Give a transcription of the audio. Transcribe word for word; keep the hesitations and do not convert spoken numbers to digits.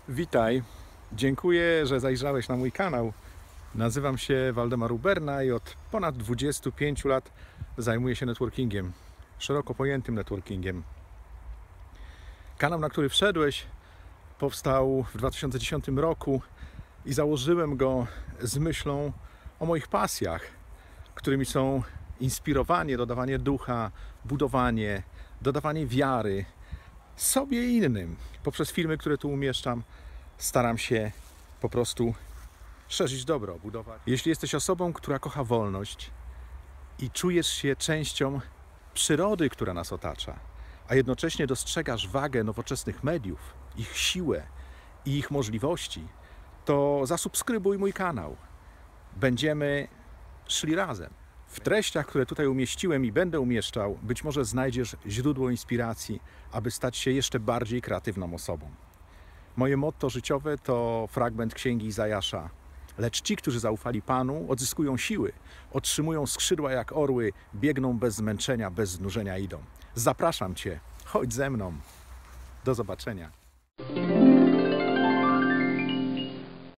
Witaj, dziękuję, że zajrzałeś na mój kanał. Nazywam się Waldemar Uberna i od ponad dwudziestu pięciu lat zajmuję się networkingiem, szeroko pojętym networkingiem. Kanał, na który wszedłeś, powstał w dwa tysiące dziesiątym roku i założyłem go z myślą o moich pasjach, którymi są inspirowanie, dodawanie ducha, budowanie, dodawanie wiary sobie i innym. Poprzez filmy, które tu umieszczam, staram się po prostu szerzyć dobro, budować. Jeśli jesteś osobą, która kocha wolność i czujesz się częścią przyrody, która nas otacza, a jednocześnie dostrzegasz wagę nowoczesnych mediów, ich siłę i ich możliwości, to zasubskrybuj mój kanał. Będziemy szli razem. W treściach, które tutaj umieściłem i będę umieszczał, być może znajdziesz źródło inspiracji, aby stać się jeszcze bardziej kreatywną osobą. Moje motto życiowe to fragment księgi Izajasza. Lecz ci, którzy zaufali Panu, odzyskują siły, otrzymują skrzydła jak orły, biegną bez zmęczenia, bez znużenia idą. Zapraszam Cię, chodź ze mną. Do zobaczenia.